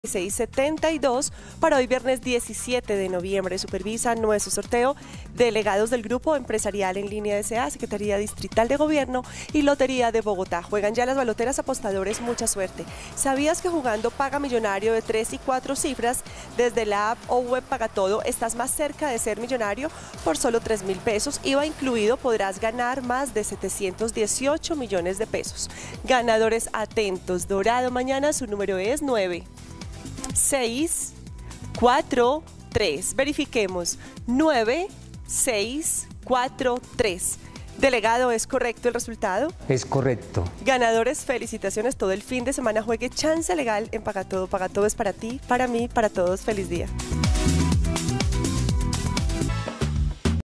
672 para hoy viernes 17 de noviembre. Supervisa nuestro sorteo delegados del Grupo Empresarial en Línea S.A., Secretaría Distrital de Gobierno y Lotería de Bogotá. Juegan ya las baloteras apostadores, mucha suerte. ¿Sabías que jugando Paga Millonario de 3 y 4 cifras desde la app o web Paga Todo estás más cerca de ser millonario? Por solo 3.000 pesos, IVA incluido, podrás ganar más de 718 millones de pesos. Ganadores atentos. Dorado mañana, su número es 9. 6, 4, 3. Verifiquemos. 9, 6, 4, 3. Delegado, ¿es correcto el resultado? Es correcto. Ganadores, felicitaciones. Todo el fin de semana juegue Chance Legal en Paga Todo. Paga Todo es para ti, para mí, para todos. Feliz día.